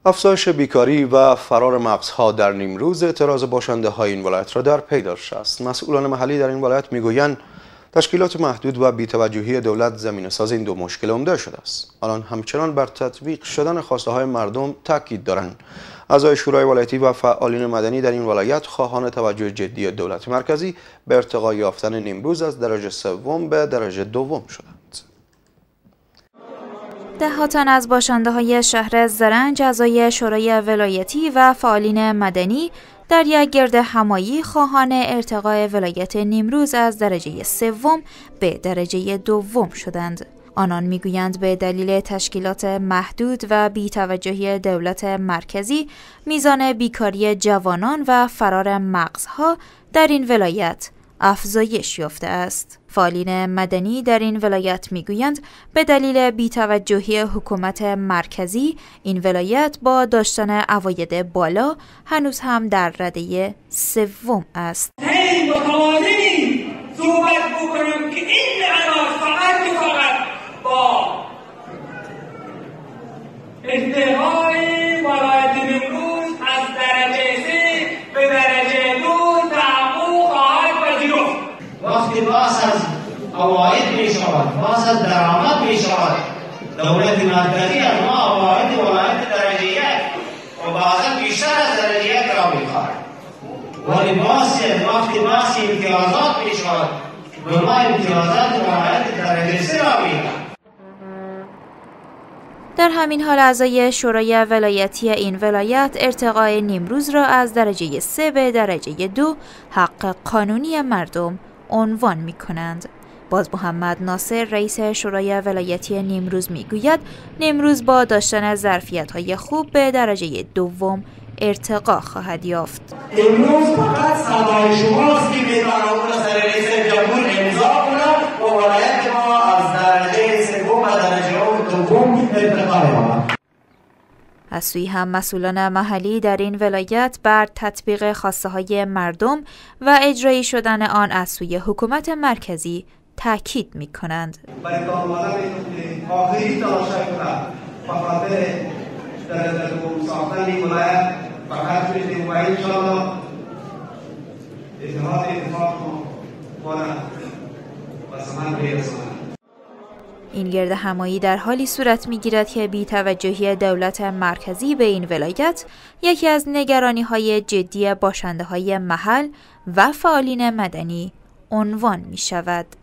افزایش بیکاری و فرار مغزها در نیمروز اعتراض باشنده های این ولایت را در پی داشته است. مسئولان محلی در این ولایت میگویند تشکیلات محدود و بی‌توجهی دولت زمینه‌ساز این دو مشکل عمده شده است. آنان همچنان بر تطبیق شدن خواسته های مردم تاکید دارند. اعضای شورای ولایتی و فعالین مدنی در این ولایت خواهان توجه جدی دولت مرکزی به ارتقا یافتن نیمروز از درجه سوم به درجه دوم شدند. ده تن از باشنده های شهر زرنج اعضای شورای ولایتی و فعالین مدنی در یک گرد همایی خواهان ارتقای ولایت نیمروز از درجه سوم به درجه دوم شدند. آنان میگویند به دلیل تشکیلات محدود و بی‌توجهی دولت مرکزی میزان بیکاری جوانان و فرار مغزها در این ولایت افزایش یافته است. فعالین مدنی در این ولایت میگویند به دلیل بی‌توجهی حکومت مرکزی این ولایت با داشتن عواید بالا هنوز هم در رده سوم است. صحبت بکنم که این علاج فقط با انتقال ولایت نیمروز از درجه 3 به درجه 2 تحقق خواهد پذیرفت. وقتی بحث از عواید می شود، بحث از درآمد می شود، دولت مرکزی از ما عواید ولایت درجه 1 و بعضا بیشتر از درجه 1 را می خواهد. ولی وقتی بحث امتیازات می شود، به ما امتیازات ولایت درجه 3 را می خواهد. در همین حال اعضای شورای ولایتی این ولایت ارتقای نیمروز را از درجه 3 به درجه 2 حق قانونی مردم عنوان می کنند. باز محمد ناصر رئیس شورای ولایتی نیمروز می گوید نیمروز با داشتن ظرفیت‌های خوب به درجه دوم ارتقا خواهد یافت. امروز فقط صدای شماست که میتونه اون سر رئیس جمهور امضا کنه و ولایت ما از درجه سوم به درجه دوم ارتقا یابد. از سوی هم مسئولان محلی در این ولایت بر تطبیق خواسته های مردم و اجرایی شدن آن از سوی حکومت مرکزی تاکید می کنند. برای آمدن آخری تلاش کنند به خاطر در ساختن این ولایت فقط می‌تونیم و انشاءالله اتفاق کنند و ثمر برساند. این گرد همایی در حالی صورت می‌گیرد که بی‌توجهی دولت مرکزی به این ولایت یکی از نگرانی‌های جدی باشنده‌های محل و فعالین مدنی عنوان می‌شود.